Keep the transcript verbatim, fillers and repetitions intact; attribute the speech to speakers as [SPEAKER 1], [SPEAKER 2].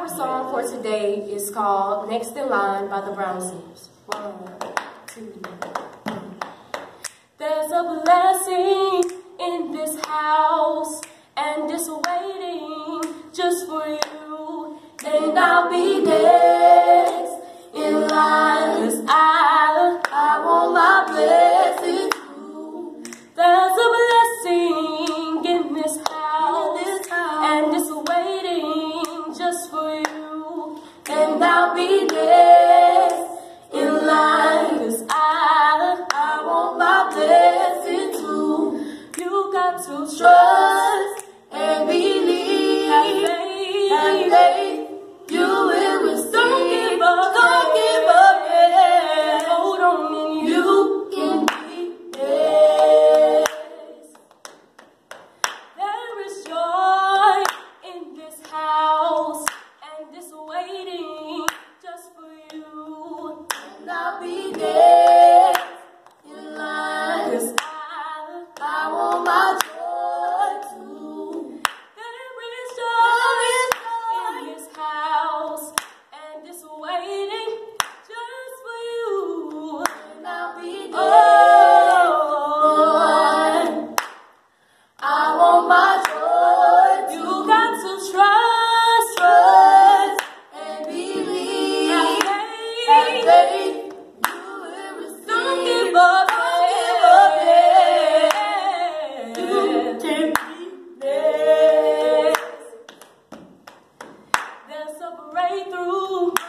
[SPEAKER 1] Our song for today is called Next in Line by the Brown Singers. One, two, three. There's a blessing in this house, and it's waiting just for you. And I'll be next in line, 'cause I, I want my blessing too. There's a blessing in this house, in this house, and it's waiting just for you. And I'll be next in line, 'cause I, I want my blessing too. You got to trust and believe, have faith, have faith. You will receive. Don't give up, don't give up, yeah. Hold on and you can be next. There is joy in this house, and it's waiting just for you. And I'll be there in line, 'cause I, I want my joy too. There is joy in this house, and it's waiting just for you. And I'll be there in line. I want my joy. You got to trust, trust, and believe. Have faith, have faith. You will receive. Don't give up, don't give up, yeah. You can be next. There's a breakthrough